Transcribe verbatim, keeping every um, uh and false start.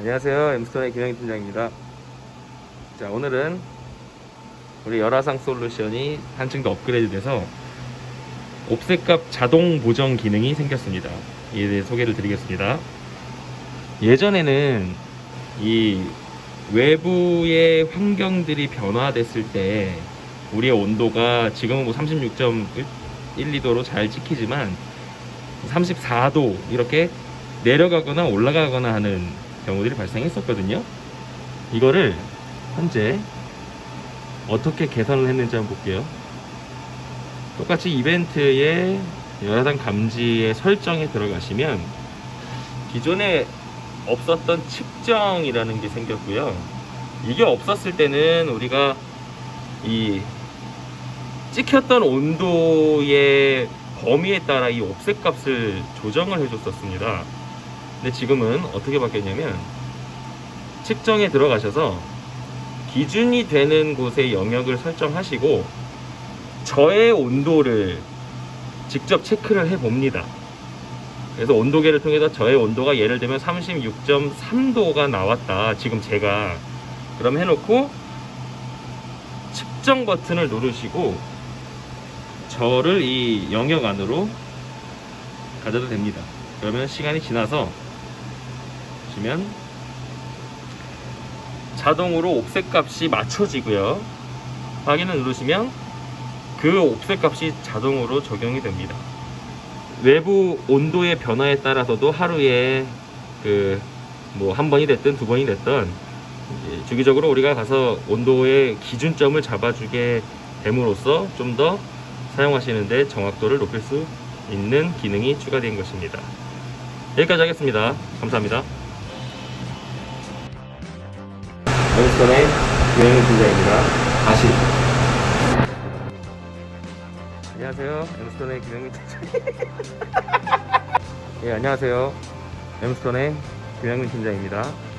안녕하세요. 엠스톤의 김영희 팀장입니다. 자, 오늘은 우리 열화상 솔루션이 한층 더 업그레이드 돼서 옵셋값 자동 보정 기능이 생겼습니다. 이에 대해 소개를 드리겠습니다. 예전에는 이 외부의 환경들이 변화됐을 때 우리의 온도가 지금은 뭐 삼십육 점 일, 이 도로 잘 찍히지만 삼십사 도 이렇게 내려가거나 올라가거나 하는 경우들이 발생했었거든요. 이거를 현재 어떻게 개선을 했는지 한번 볼게요. 똑같이 이벤트의 열화상 감지의 설정에 들어가시면 기존에 없었던 측정이라는 게 생겼고요. 이게 없었을 때는 우리가 이 찍혔던 온도의 범위에 따라 이 옵셋 값을 조정을 해줬었습니다. 근데 지금은 어떻게 바뀌었냐면 측정에 들어가셔서 기준이 되는 곳의 영역을 설정하시고 저의 온도를 직접 체크를 해 봅니다. 그래서 온도계를 통해서 저의 온도가 예를 들면 삼십육 점 삼 도가 나왔다, 지금 제가. 그럼 해놓고 측정 버튼을 누르시고 저를 이 영역 안으로 가져도 됩니다. 그러면 시간이 지나서 보시면 자동으로 옵셋 값이 맞춰지고요. 확인을 누르시면 그 옵셋 값이 자동으로 적용이 됩니다. 외부 온도의 변화에 따라서도 하루에 그 뭐 한 번이 됐든 두 번이 됐든 주기적으로 우리가 가서 온도의 기준점을 잡아주게 됨으로써 좀 더 사용하시는데 정확도를 높일 수 있는 기능이 추가된 것입니다. 여기까지 하겠습니다. 감사합니다. 엠스톤의 김영희 팀장입니다. 다시. 안녕하세요. 엠스톤의 김영희 팀장. 예, 안녕하세요. 엠스톤의 김영희 팀장입니다.